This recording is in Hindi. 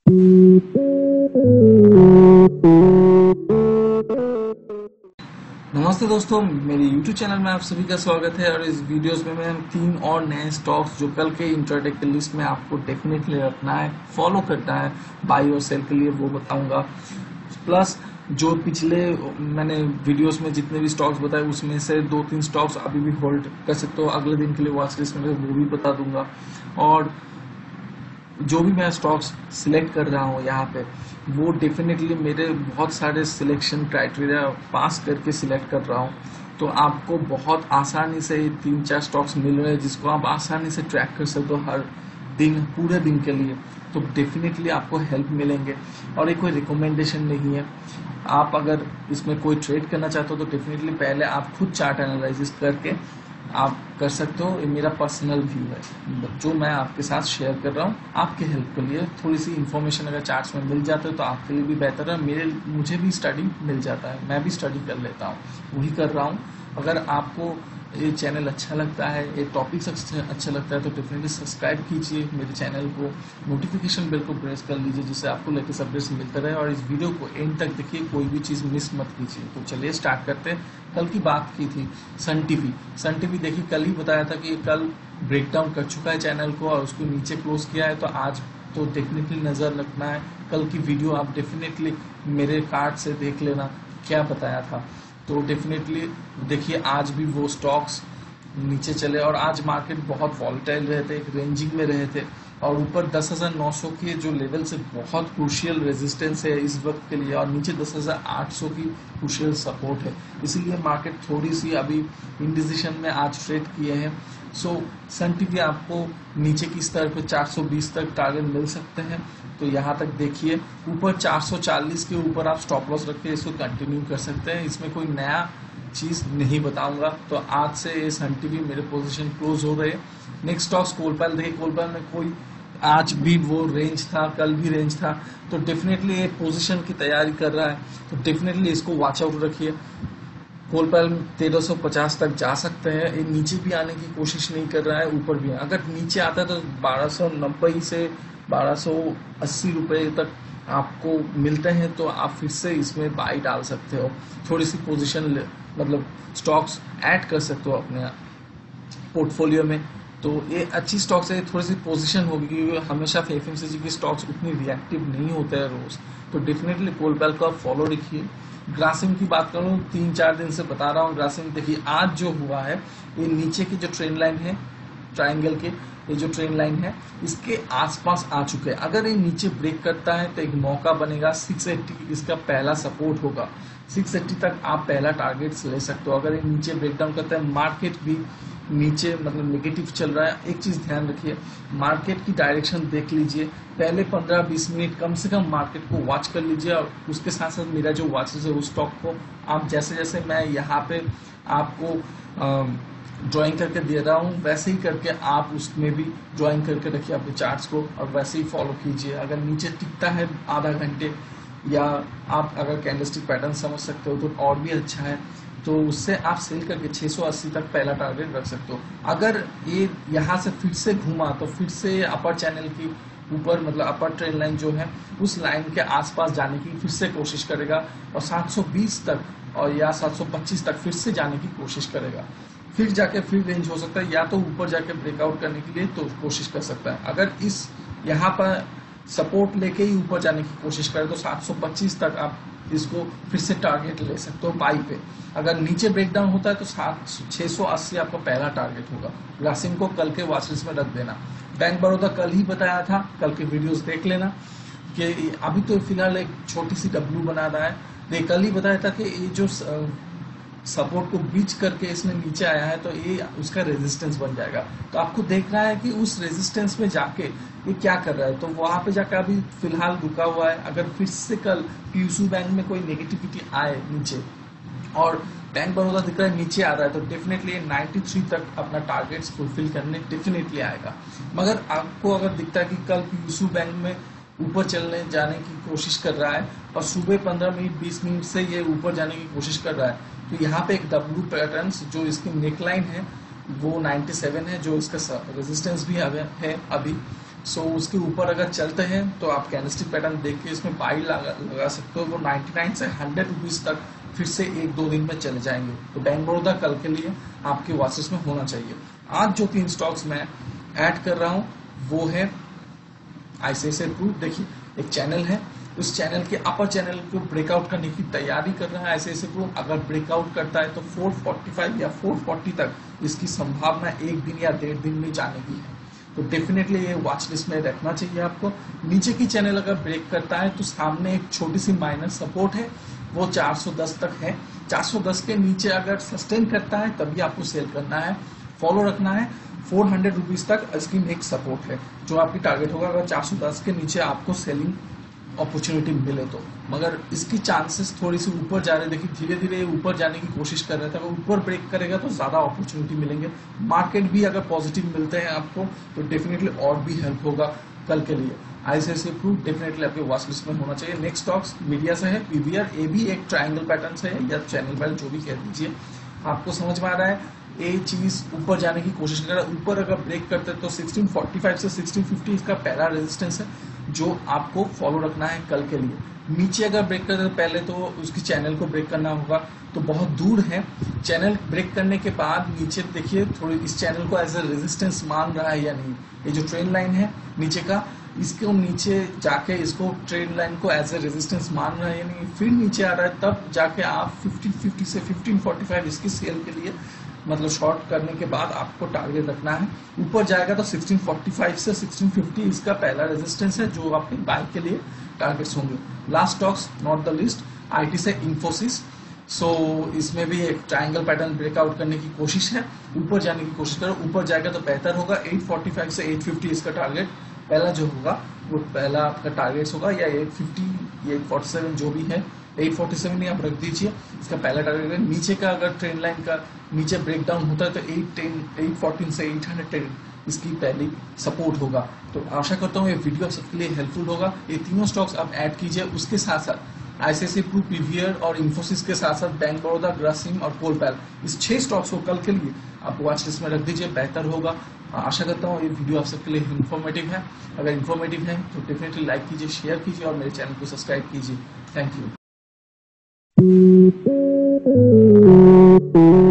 नमस्ते दोस्तों, मेरे YouTube चैनल में आप सभी का स्वागत है। और इस वीडियोस में मैं 3 और नए स्टॉक्स जो कल के इंट्राडे के लिस्ट में आपको डेफिनेटली रखना है, फॉलो करना है बाई और सेल के लिए, वो बताऊंगा। प्लस जो पिछले मैंने वीडियोस में जितने भी स्टॉक्स बताए उसमें से 2-3 स्टॉक्स अभी भी होल्ड कर सकते हो, अगले दिन के लिए वॉच लिस्ट में, वो भी बता दूंगा। और जो भी मैं स्टॉक्स सिलेक्ट कर रहा हूँ यहाँ पे, वो डेफिनेटली मेरे बहुत सारे सिलेक्शन क्राइटेरिया पास करके सिलेक्ट कर रहा हूँ। तो आपको बहुत आसानी से 3-4 स्टॉक्स मिल रहे हैं जिसको आप आसानी से ट्रैक कर सकते हो हर दिन, पूरे दिन के लिए। तो डेफिनेटली आपको हेल्प मिलेंगे। और ये कोई रिकमेंडेशन नहीं है। आप अगर इसमें कोई ट्रेड करना चाहते हो तो डेफिनेटली पहले आप खुद चार्ट एनालिसिस करके आप कर सकते हो। ये मेरा पर्सनल व्यू है जो मैं आपके साथ शेयर कर रहा हूँ आपके हेल्प के लिए। थोड़ी सी इन्फॉर्मेशन अगर चार्ट्स में मिल जाते हो तो आपके लिए भी बेहतर है। मुझे भी स्टडी मिल जाता है, मैं भी स्टडी कर लेता हूँ, वही कर रहा हूँ। अगर आपको ये चैनल अच्छा लगता है, ये टॉपिक्स अच्छा लगता है तो डेफिनेटली सब्सक्राइब कीजिए मेरे चैनल को, नोटिफिकेशन बेल को प्रेस कर लीजिए जिससे आपको लेटेस्ट अपडेट्स मिलते रहे। और इस वीडियो को एंड तक देखिए, कोई भी चीज़ मिस मत कीजिए। तो चलिए स्टार्ट करते हैं। कल की बात की थी सन टीवी देखिए, कल ही बताया था कि कल ब्रेकडाउन कर चुका है चैनल को और उसको नीचे क्लोज किया है। तो आज तो डेफिनेटली नज़र रखना है। कल की वीडियो आप डेफिनेटली मेरे कार्ड से देख लेना क्या बताया था। तो डेफिनेटली देखिए, आज भी वो स्टॉक्स नीचे चले और आज मार्केट बहुत वॉलेटाइल रहे थे, एक रेंजिंग में रहे थे। और ऊपर 10,900 के जो लेवल से बहुत क्रूशियल रेजिस्टेंस है इस वक्त के लिए, और नीचे 10,800 की क्रूशियल सपोर्ट है। इसीलिए मार्केट थोड़ी सी अभी इंडिसिशन में आज ट्रेड किए हैं। सो सन टीवी आपको नीचे की स्तर पे 420 तक टारगेट मिल सकते हैं। तो यहाँ तक देखिए, ऊपर 440 के ऊपर आप स्टॉप लॉस रख के इसको कंटिन्यू कर सकते हैं। इसमें कोई नया चीज़ नहीं बताऊंगा। तो आज से ये सन टीवी मेरे पोजीशन क्लोज हो रहे हैं। नेक्स्ट स्टॉक्स कोलपाल देखिए, कोलपाल में कोई आज भी वो रेंज था, कल भी रेंज था। तो डेफिनेटली ये पोजीशन की तैयारी कर रहा है, तो डेफिनेटली इसको वॉच आउट रखिए। कोलपाल 1350 तक जा सकते हैं। ये नीचे भी आने की कोशिश नहीं कर रहा है, ऊपर भी। अगर नीचे आता है तो 1290 से 1280 रुपये तक आपको मिलते हैं, तो आप फिर से इसमें बाई डाल सकते हो। थोड़ी सी पोजीशन मतलब स्टॉक्स ऐड कर सकते हो अपने पोर्टफोलियो में। तो ये अच्छी स्टॉक्स है, थोड़ी सी पोजीशन होगी क्योंकि हमेशा एफएमसीजी के स्टॉक्स उतनी रिएक्टिव नहीं होते हैं रोज। तो डेफिनेटली कोलपाल को आप फॉलो रखिए। ग्रासिम की बात करूं, 3-4 दिन से बता रहा हूं ग्रासिम देखिए, आज जो हुआ है ये नीचे की जो ट्रेंड लाइन है ट्रायंगल के, ये जो ट्रेंड लाइन है इसके आसपास आ चुके हैं। अगर ये नीचे ब्रेक करता है तो एक मौका बनेगा, 680 इसका पहला सपोर्ट होगा। 680 तक आप पहला टारगेट ले सकते हो। अगर ये नीचे ब्रेकडाउन करता है, मार्केट भी नीचे मतलब नेगेटिव चल रहा है, एक चीज ध्यान रखिए, मार्केट की डायरेक्शन देख लीजिए। पहले 15-20 मिनट कम से कम मार्केट को वॉच कर लीजिए। और उसके साथ साथ मेरा जो वॉचेस है उस स्टॉक को आप जैसे जैसे मैं यहाँ पे आपको ड्राइंग करके दे रहा हूँ वैसे ही करके आप उसमें भी ड्राइंग करके रखिए अपने चार्ट्स को, और वैसे ही फॉलो कीजिए। अगर नीचे टिकता है आधा घंटे, या आप अगर कैंडलस्टिक पैटर्न समझ सकते हो तो और भी अच्छा है। तो उससे आप सेल करके 680 तक पहला टारगेट रख सकते हो। अगर ये यहाँ से फिर से घूमा तो फिर से अपर चैनल की ऊपर मतलब अपर ट्रेंड लाइन जो है उस लाइन के आसपास जाने की फिर से कोशिश करेगा, और 720 तक और या 725 तक फिर से जाने की कोशिश करेगा। फिर जाके फिर रेंज हो सकता है, या तो ऊपर जाके ब्रेकआउट करने के लिए तो कोशिश कर सकता है। अगर इस यहाँ पर सपोर्ट लेके ही ऊपर जाने की कोशिश करें तो 725 तक आप इसको फिर से टारगेट ले सकते हो बाई पे। अगर नीचे ब्रेकडाउन होता है तो 680 आपका पहला टारगेट होगा। ग्रासिम को कल के वॉचलिस्ट में रख देना। बैंक बड़ौदा कल ही बताया था, कल के वीडियोस देख लेना कि अभी तो फिलहाल एक छोटी सी डब्ल्यू बना रहा है। कल ही बताया था कि ये जो सपोर्ट को बीच करके इसने नीचे आया है तो ये उसका रेजिस्टेंस बन जाएगा। तो आपको देखना है कि उस रेजिस्टेंस में जाके ये क्या कर रहा है। तो वहां पे जाकर अभी फिलहाल रुका हुआ है। अगर फिर से कल पीयूसी बैंक में कोई नेगेटिविटी आए नीचे और बैंक बड़ौदा दिख रहा है नीचे आ रहा है, तो डेफिनेटली 93 तक अपना टारगेट्स फुलफिल करने डेफिनेटली आएगा। मगर आपको अगर दिखता है कि कल पीयूसी बैंक में ऊपर चलने जाने की कोशिश कर रहा है और सुबह 15 मिनट 20 मिनट से ये ऊपर जाने की कोशिश कर रहा है, तो यहाँ पे एक डब्ल्यू पैटर्न जो इसकी नेकलाइन है वो 97 है, जो इसका रेजिस्टेंस भी है अभी। सो उसके ऊपर अगर चलते हैं तो आप कैंडलस्टिक पैटर्न देख के इसमें बाई लगा सकते हो। वो 99 से 100 रुपीज तक फिर से 1-2 दिन में चले जाएंगे। तो बैंक बड़ौदा कल के लिए आपके वॉचलिस्ट में होना चाहिए। आज जो 3 स्टॉक्स मैं ऐड कर रहा हूँ वो है आईसीआईसीआई प्रू। देखिए एक चैनल है, उस चैनल के अपर चैनल को ब्रेकआउट करने की तैयारी कर रहा है आईसीआईसीआई प्रू। अगर ब्रेकआउट करता है तो 445 या 440 तक इसकी संभावना 1 दिन या 1.5 दिन में जाने की है। तो डेफिनेटली ये वॉच लिस्ट में रखना चाहिए आपको। नीचे की चैनल अगर ब्रेक करता है तो सामने एक छोटी सी माइनर सपोर्ट है, वो 410 तक है। 410 के नीचे अगर सस्टेन करता है तभी आपको सेल करना है, फॉलो रखना है। 400 रुपीज तक इसकी नेक्स्ट सपोर्ट है जो आपकी टारगेट होगा अगर 410 के नीचे आपको सेलिंग अपॉर्चुनिटी मिले तो। मगर इसकी चांसेस थोड़ी सी ऊपर जा रहे, देखिए धीरे धीरे ऊपर जाने की कोशिश कर रहा था। अगर ऊपर ब्रेक करेगा तो ज्यादा अपॉर्चुनिटी मिलेंगे। मार्केट भी अगर पॉजिटिव मिलते हैं आपको तो डेफिनेटली और भी हेल्प होगा कल के लिए। आईसीआईसीआई प्रू डेफिनेटली आपके वॉच लिस्ट में होना चाहिए। नेक्स्ट स्टॉक्स मीडिया से है, पीवीआर। ये भी एक ट्रायंगल पैटर्न से है या चैनल वाइज जो भी कह दीजिए, आपको समझ में आ रहा है। ये चीज ऊपर जाने की कोशिश कर रहा है। ऊपर अगर ब्रेक करते हैं तो 1645 से 1650 इसका पहला रेजिस्टेंस है जो आपको फॉलो रखना है कल के लिए। नीचे अगर ब्रेक करते हैं तो पहले तो उसकी चैनल को ब्रेक करना होगा, तो बहुत दूर है। चैनल ब्रेक करने के बाद नीचे देखिए थोड़ी इस चैनल को एज ए रेजिस्टेंस मान रहा है या नहीं। ये जो ट्रेंड लाइन है नीचे का, इसको नीचे जाके इसको ट्रेंड लाइन को एज ए रेजिस्टेंस मान रहा है या नहीं, फिर नीचे आ रहा है तब जाके आप 1550 से 1545 इसकी सेल के लिए मतलब शॉर्ट करने के बाद आपको टारगेट रखना है। ऊपर जाएगा तो 1645 से 1650 इसका पहला रेजिस्टेंस है जो आपके बाय के लिए टारगेट्स होंगे। Last stocks not the list, IT से इंफोसिस। सो इसमें भी एक ट्रायंगल पैटर्न ब्रेकआउट करने की कोशिश है, ऊपर जाने की कोशिश करो। ऊपर जाएगा तो बेहतर होगा। 845 से 850 इसका टारगेट पहला जो होगा वो पहला आपका टारगेट होगा, या 850 या 847 जो भी है, 847 ही आप रख दीजिए इसका पहला टारगेट है। नीचे का अगर ट्रेंड लाइन का नीचे ब्रेकडाउन होता है तो 814 से 810 इसकी पहली सपोर्ट होगा। तो आशा करता हूँ ये वीडियो सबके लिए हेल्पफुल होगा। ये तीनों स्टॉक्स आप ऐड कीजिए, उसके साथ साथ आईसीआईसीआई प्रू, पीवीआर और इंफोसिस के साथ साथ बैंक बड़ौदा, ग्रासिम और कोलपैल, इस 6 स्टॉक्स को कल के लिए आप वॉच लिस्ट में रख दीजिए, बेहतर होगा। आशा करता हूँ ये वीडियो आप सबके लिए इन्फॉर्मेटिव है। अगर इन्फॉर्मेटिव है तो डेफिनेटली लाइक कीजिए, शेयर कीजिए और मेरे चैनल को सब्सक्राइब कीजिए। Thank you.